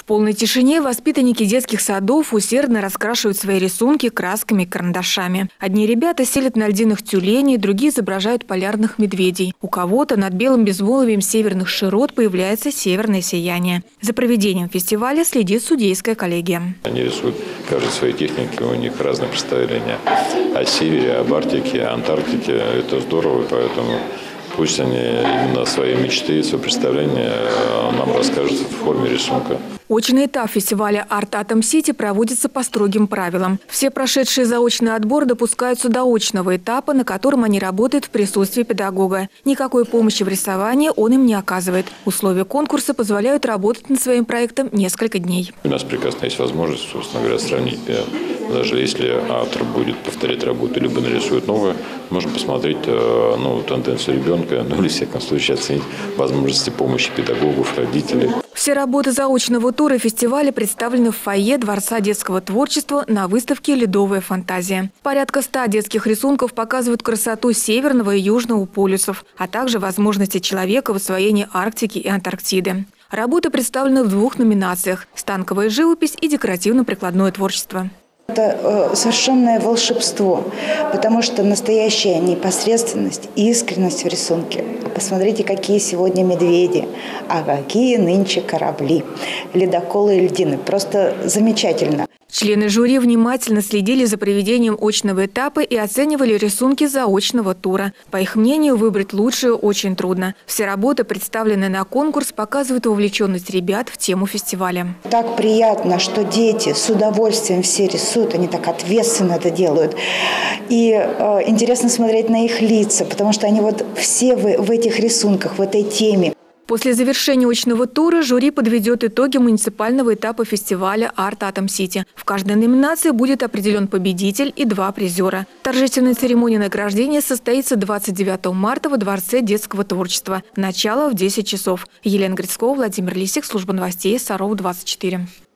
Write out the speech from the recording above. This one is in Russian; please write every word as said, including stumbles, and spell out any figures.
полной тишине воспитанники детских садов усердно раскрашивают свои рисунки красками и карандашами. Одни ребята селят на льдиных тюленей, другие изображают полярных медведей. У кого-то над белым безмолвием северных широт появляется северное сияние. За проведением фестиваля следит судейская коллегия. Они рисуют каждой своей техники, у них разные представления о севере, об Арктике, Антарктике. Это здорово, поэтому пусть они именно свои мечты, свои представления нам расскажут в форме рисунка. Очный этап фестиваля «Арт Атом Сити» проводится по строгим правилам. Все прошедшие заочный отбор допускаются до очного этапа, на котором они работают в присутствии педагога. Никакой помощи в рисовании он им не оказывает. Условия конкурса позволяют работать над своим проектом несколько дней. У нас прекрасно есть возможность, собственно говоря, сравнить. Даже если автор будет повторять работу, либо нарисует новое, можно посмотреть ну, тенденцию ребенка, ну или, в всяком случае, оценить возможности помощи педагогов, родителей. Все работы заочного тура фестиваля представлены в фойе Дворца детского творчества на выставке «Ледовая фантазия». Порядка ста детских рисунков показывают красоту Северного и Южного полюсов, а также возможности человека в освоении Арктики и Антарктиды. Работы представлены в двух номинациях – станковая живопись и декоративно-прикладное творчество. Это совершенное волшебство, потому что настоящая непосредственность и искренность в рисунке. Посмотрите, какие сегодня медведи, а какие нынче корабли, ледоколы и льдины. Просто замечательно. Члены жюри внимательно следили за проведением очного этапа и оценивали рисунки заочного тура. По их мнению, выбрать лучшее очень трудно. Все работы, представленные на конкурс, показывают вовлеченность ребят в тему фестиваля. Так приятно, что дети с удовольствием все рисуют, они так ответственно это делают. И э, интересно смотреть на их лица, потому что они вот все в, в этих рисунках, в этой теме. После завершения очного тура жюри подведет итоги муниципального этапа фестиваля «Арт Атом Сити». В каждой номинации будет определен победитель и два призера. Торжественная церемония награждения состоится двадцать девятого марта во Дворце детского творчества. Начало в десять часов. Елена Грицкова, Владимир Лисик, служба новостей Саров двадцать четыре.